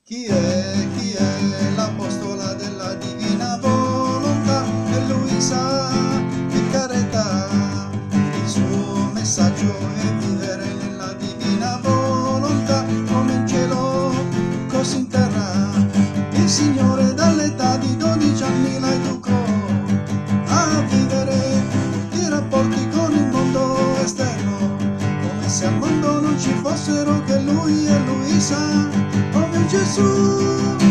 Chi è l'apostola della divina volontà? È Luisa Piccarreta. Il suo messaggio è vivere nella divina volontà, come in cielo, così in terra. Il Signore dall'età di 12 anni la educò a vivere i rapporti con il mondo esterno, come se al mondo non ci fossero che lui e Luisa. Oh mio Gesù,